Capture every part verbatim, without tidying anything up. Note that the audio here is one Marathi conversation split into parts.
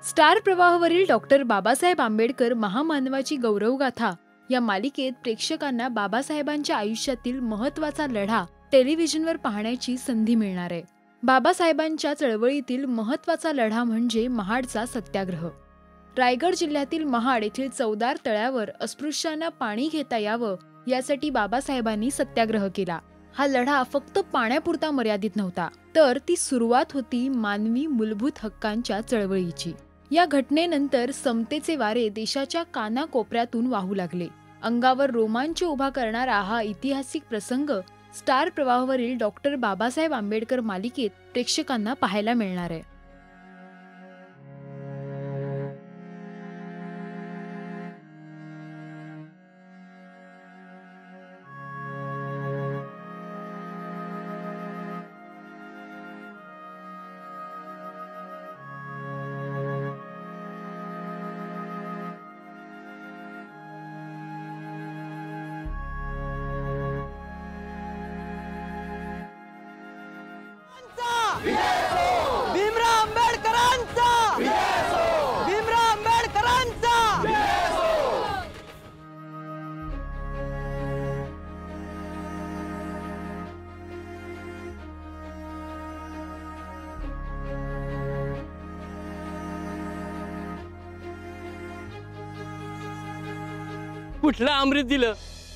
स्टार प्रवाहावरील डॉक्टर बाबासाहेब आंबेडकर महामानवाची गौरवगाथा या मालिकेत प्रेक्षकांना बाबासाहेबांच्या आयुष्यातील महत्त्वाचा लढा टेलिव्हिजनवर पाहण्याची संधी मिळणार आहे। बाबासाहेबांच्या चळवळीतील महत्त्वाचा लढा म्हणजे महाडचा सत्याग्रह। रायगड जिल्ह्यातील महाड येथील चौदार तळ्यावर अस्पृश्यांना पाणी घेता यावं यासाठी बाबासाहेबांनी सत्याग्रह केला। हा लढा फक्त पाण्यापुरता मर्यादित नव्हता, तर ती सुरुवात होती मानवी मूलभूत हक्कांच्या चळवळीची। या घटनेनंतर समतेचे वारे देशाच्या कानाकोपऱ्यातून वाहू लागले। अंगावर रोमांच उभा करणारा हा ऐतिहासिक प्रसंग स्टार प्रवाहावरील डॉक्टर बाबासाहेब आंबेडकर मालिकेत प्रेक्षकांना पाहायला मिळणार आहे। भीमराव आंबेडकरांचा भीमराव आंबेडकरांचा कुठलं अमृत दिलं?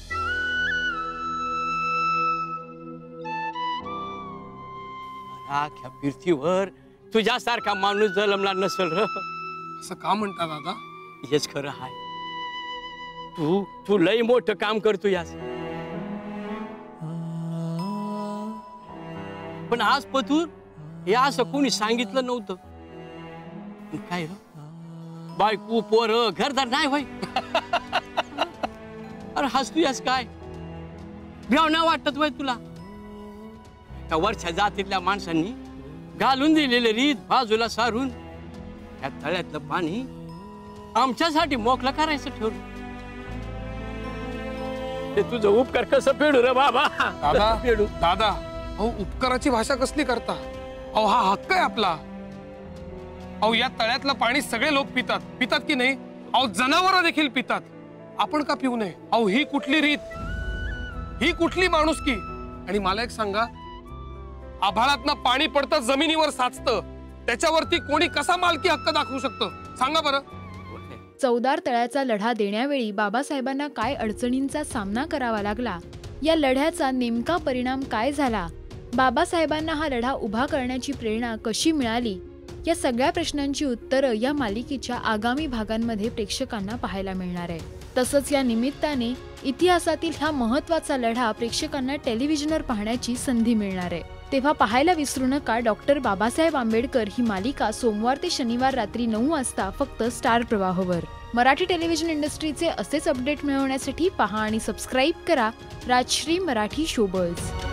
अख्ख्या पृथ्वीवर तुझ्यासारखा माणूस जन्मला नसेल र। असं का म्हणता दादा? हेच खरं आहे। तू तू लई मोठं काम करतो यास, पण आज पतूर हे असं कोणी सांगितलं नव्हतं। काय र बायको पोर घरदार नाही होय? अरे हसतू यास काय? भ्याव नाही वाटत होय तुला? त्या वरच्या जातीतल्या माणसांनी घालून दिलेले रीत बाजूला सारून त्या तळ्यातलं पाणी आमच्यासाठी मोकळं करायचं ठरवलं। ते तुझं उपकार कसं फेडू रे बाबा? दादा फेडू दादा अहो उपकाराची भाषा कसली करता? अहो हा हक्क आहे आपला। अहो या तळ्यातलं पाणी सगळे लोक पितात पितात की नाही? अहो जनावर देखील पितात, आपण का पिऊ नये? अहो ही कुठली रीत, ही कुठली माणुसकी? आणि मला एक सांगा, आभाळातनं पाणी पडतं जमिनीवर साचतं, त्याच्यावरती कोणी कसा मालकी हक्क दाखवू शकतं? सांगा बरं। चौदार तळ्याचा लढा देण्यावेळी बाबासाहेबांना काय अडचणींचा सामना करावा लागला, या लढ्याचा नेमका परिणाम काय झाला, बाबासाहेबांना हा लढा उभा करण्याची प्रेरणा कशी मिळाली, या सगळ्या प्रश्नांची उत्तरं या मालिकेच्या आगामी भागांमध्ये प्रेक्षकांना पाहायला मिळणार आहे। तसंच या निमित्ताने इतिहासातील हा महत्त्वाचा लढा प्रेक्षकांना टेलिव्हिजनवर पाहण्याची संधी मिळणार आहे। तेव्हा पाहायला विसरू नका डॉक्टर बाबासाहेब आंबेडकर ही मालिका सोमवार ते शनिवार रात्री नऊ वाजता फक्त स्टार प्रवाहावर। मराठी टेलिव्हिजन इंडस्ट्रीचे असेच अपडेट मिळवण्यासाठी पहा आणि सबस्क्राईब करा राजश्री मराठी शोबर्स।